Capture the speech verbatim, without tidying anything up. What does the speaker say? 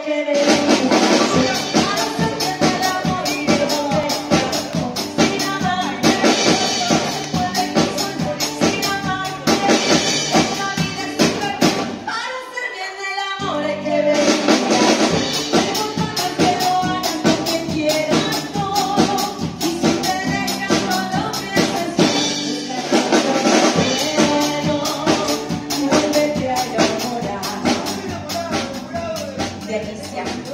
que venga. Para hacerte del amor y de volver sin amarte. No se puede resolver sin amarte. Esta vida es un perdón. Para hacer bien del amor hay que venga. Pregúntame al que lo hagas lo que quieras todo. Y si te dejas no lo pienses. Busca todo lo bueno y vuélvete a enamorar. Delicia.